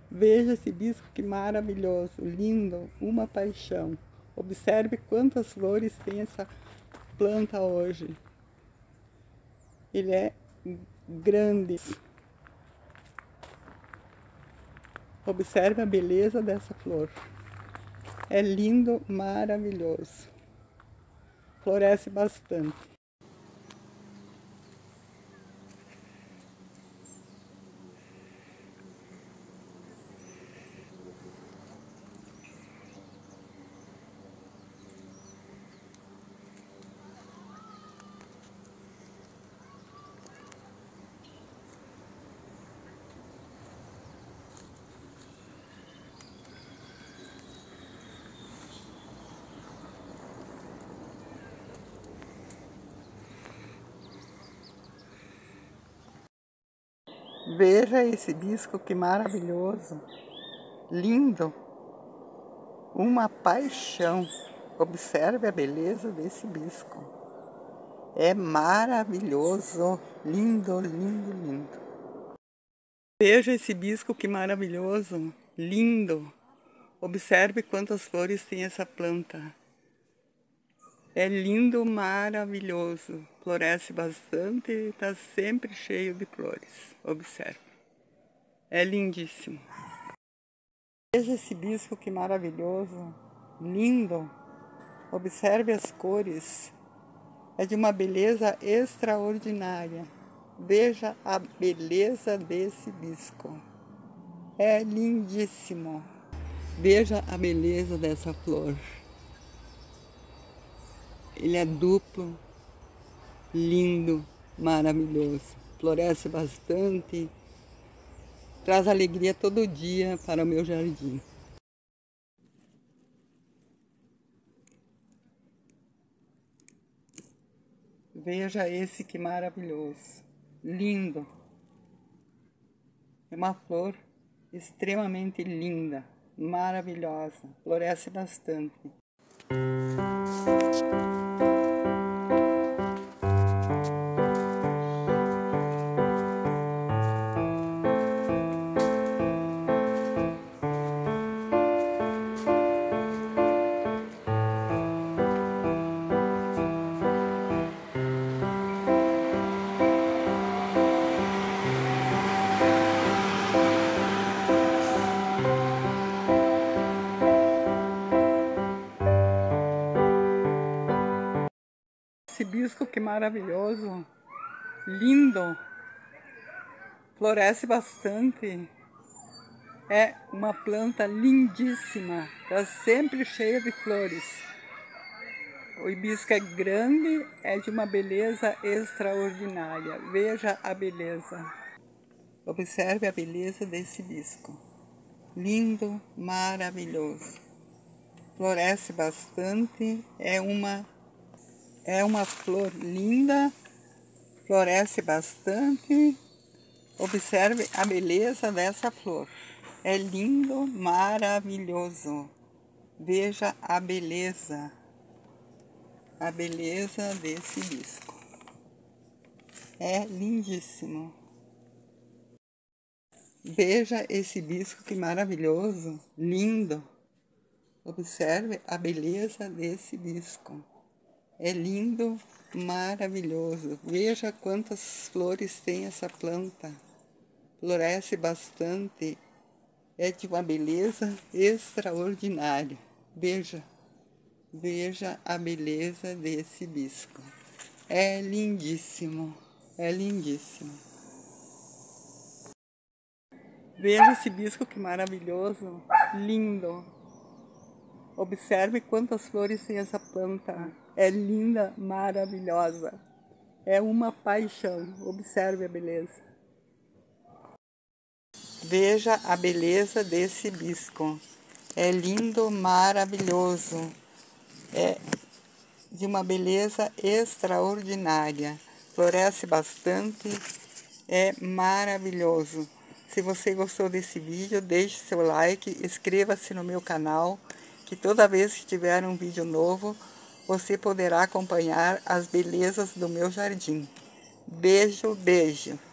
Veja esse hibisco que maravilhoso, lindo, uma paixão. Observe quantas flores tem essa planta hoje. Ele é grande. Observe a beleza dessa flor. É lindo, maravilhoso. Floresce bastante. Veja esse hibisco que maravilhoso, lindo, uma paixão. Observe a beleza desse hibisco. É maravilhoso, lindo, lindo, lindo. Veja esse hibisco que maravilhoso, lindo. Observe quantas flores tem essa planta. É lindo, maravilhoso. Floresce bastante e está sempre cheio de flores. Observe. É lindíssimo. Veja esse hibisco que maravilhoso, lindo. Observe as cores. É de uma beleza extraordinária. Veja a beleza desse hibisco. É lindíssimo. Veja a beleza dessa flor. Ele é duplo, lindo, maravilhoso. Floresce bastante. Traz alegria todo dia para o meu jardim. Veja esse que maravilhoso. Lindo. É uma flor extremamente linda, maravilhosa. Floresce bastante. Esse hibisco que maravilhoso, lindo, floresce bastante, é uma planta lindíssima, está sempre cheia de flores. O hibisco é grande, é de uma beleza extraordinária. Veja a beleza. Observe a beleza desse hibisco. Lindo, maravilhoso. Floresce bastante, é uma flor linda, floresce bastante. Observe a beleza dessa flor. É lindo, maravilhoso. Veja a beleza desse hibisco. É lindíssimo. Veja esse hibisco que maravilhoso, lindo. Observe a beleza desse hibisco. É lindo, maravilhoso. Veja quantas flores tem essa planta. Floresce bastante. É de uma beleza extraordinária. Veja a beleza desse hibisco. É lindíssimo, é lindíssimo. Veja esse hibisco que maravilhoso, lindo. Observe quantas flores tem essa planta. É linda, maravilhosa. É uma paixão. Observe a beleza. Veja a beleza desse hibisco. É lindo, maravilhoso. É de uma beleza extraordinária. Floresce bastante. É maravilhoso. Se você gostou desse vídeo, deixe seu like, inscreva-se no meu canal, que toda vez que tiver um vídeo novo, você poderá acompanhar as belezas do meu jardim. Beijo, beijo!